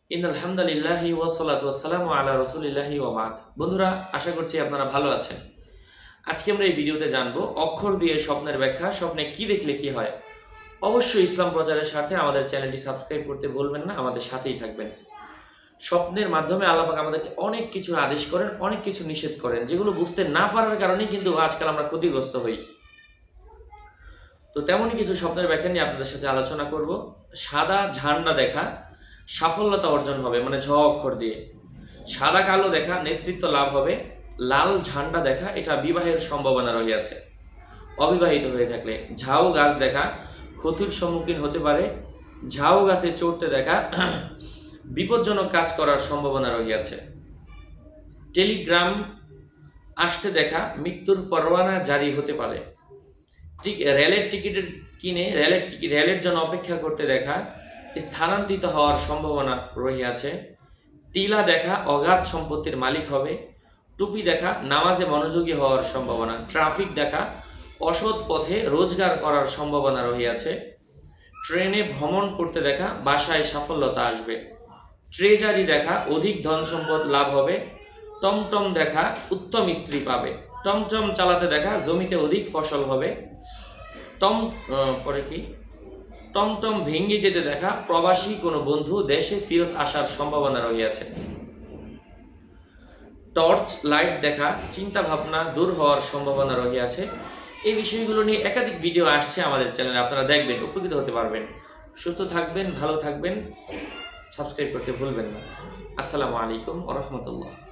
ইন্নাল হামদুলিল্লাহি ওয়াসসালাতু ওয়াসসালামু আলা রাসূলিল্লাহি ওয়া বা'দ। বন্ধুরা, আশা করছি আপনারা ভালো আছেন। আজকে আমরা এই ভিডিওতে জানবো অক্ষর দিয়ে স্বপ্নের ব্যাখ্যা, স্বপ্নে কি দেখলে কি হয়। অবশ্যই ইসলাম প্রচারের সাথে আমাদের চ্যানেলটি সাবস্ক্রাইব করতে ভুলবেন না, আমাদের সাথেই থাকবেন। স্বপ্নের মাধ্যমে আল্লাহ পাক আমাদেরকে অনেক কিছু আদেশ করেন, অনেক কিছু নিষেধ করেন, যেগুলো বুঝতে না পারার কারণেই কিন্তু আজকাল আমরা ক্ষতিগ্রস্ত হই। তো তেমনই কিছু স্বপ্নের ব্যাখ্যা নিয়ে আপনাদের সাথে আলোচনা করব। সাদা ঝান্ডা দেখা সাফল্যতা অর্জন হবে, মানে ঝ অক্ষর দিয়ে। সাদা কালো দেখা নেতৃত্ব লাভ হবে। লাল ঝান্ডা দেখা এটা বিবাহের সম্ভাবনা রহিয়াছে অবিবাহিত হয়ে থাকলে। ঝাউ গাছ দেখা ক্ষতির সম্মুখীন হতে পারে। ঝাউ গাছে চড়তে দেখা বিপজ্জনক কাজ করার সম্ভাবনা রহিয়াছে। টেলিগ্রাম আসতে দেখা মৃত্যুর পরোয়ানা জারি হতে পারে। রেলের টিকিটের কিনে রেলের জন্য অপেক্ষা করতে দেখা স্থানান্তরিত হওয়ার সম্ভাবনা রহিয়াছে। টিলা দেখা অগাধ সম্পত্তির মালিক হবে। টুপি দেখা নামাজে মনোযোগী হওয়ার সম্ভাবনা। ট্রাফিক দেখা অসৎ পথে রোজগার করার সম্ভাবনা রহিয়াছে। ট্রেনে ভ্রমণ করতে দেখা বাসায় সাফল্যতা আসবে। ট্রেজারি দেখা অধিক ধন সম্পদ লাভ হবে। টমটম দেখা উত্তম স্ত্রী পাবে। টমটম চালাতে দেখা জমিতে অধিক ফসল হবে। টমটম ভেঙে যেতে দেখা প্রবাসী কোনো বন্ধু দেশে ফেরত আসার সম্ভাবনা রহিয়াছে। টর্চ লাইট দেখা চিন্তা ভাবনা দূর হওয়ার সম্ভাবনা রহিয়াছে। এই বিষয়গুলো নিয়ে একাধিক ভিডিও আসছে আমাদের চ্যানেলে, আপনারা দেখবেন, উপকৃত হতে পারবেন। সুস্থ থাকবেন, ভালো থাকবেন, সাবস্ক্রাইব করতে ভুলবেন না। আসসালামু আলাইকুম ওয়া রাহমাতুল্লাহ।